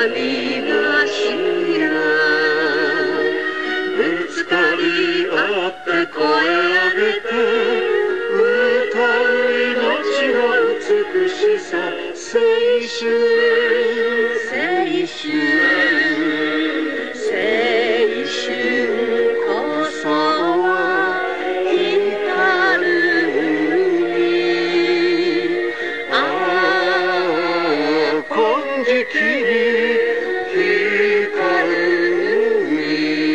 みなしらぶつかり合って声上げて歌う命の美しさ青春青春青春こそは光る海ああ金色に光る海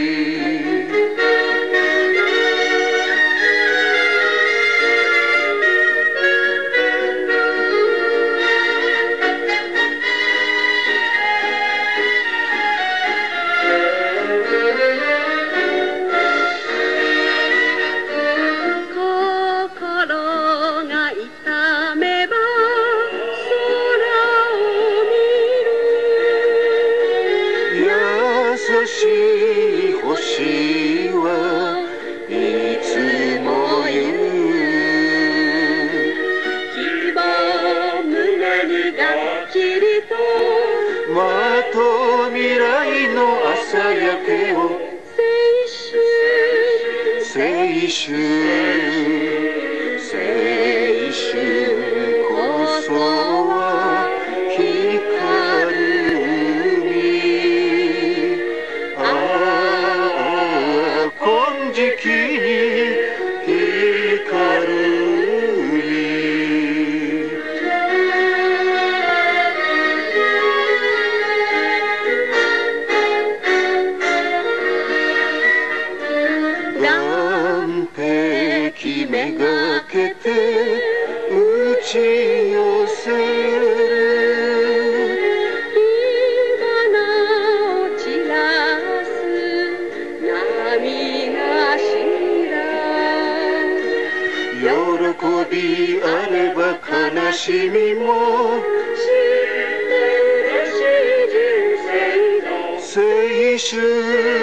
優しい星はいつも言う希望胸にがっちりとまとう未来の朝焼けを青春青春こそは光る金色に光る海岸壁めがけて打ち寄せる火花を散らす波喜びあれば悲しみも知って嬉しい人生の青春